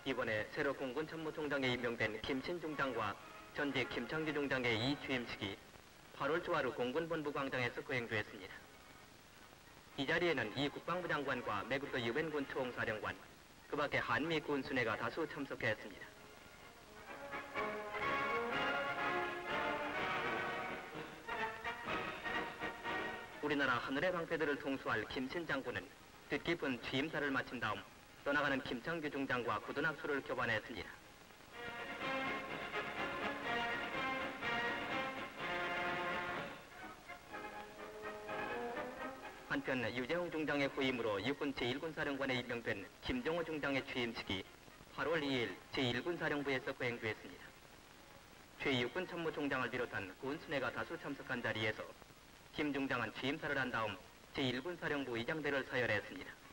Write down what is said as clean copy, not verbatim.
이번에 새로 공군참모총장에 임명된 김신 중장과 전직 김창규 중장의 이 취임식이 8월 초하루 공군본부 광장에서 거행되었습니다. 이 자리에는 이 국방부 장관과 매국도 유엔군 총사령관, 그 밖에 한미 군수뇌가 다수 참석했습니다. 우리나라 하늘의 방패들을 통수할 김신 장군은 뜻깊은 취임사를 마친 다음 떠나가는 김창규 중장과 굳은 악수를 교반했습니다. 한편 유재홍 중장의 후임으로 육군 제1군사령관에 임명된 김정호 중장의 취임식이 8월 2일 제1군사령부에서 거행되었습니다. 최육군 참모총장을 비롯한 군수뇌가 다수 참석한 자리에서 김 중장은 취임사를 한 다음 제1군사령부 의장대를 서열했습니다.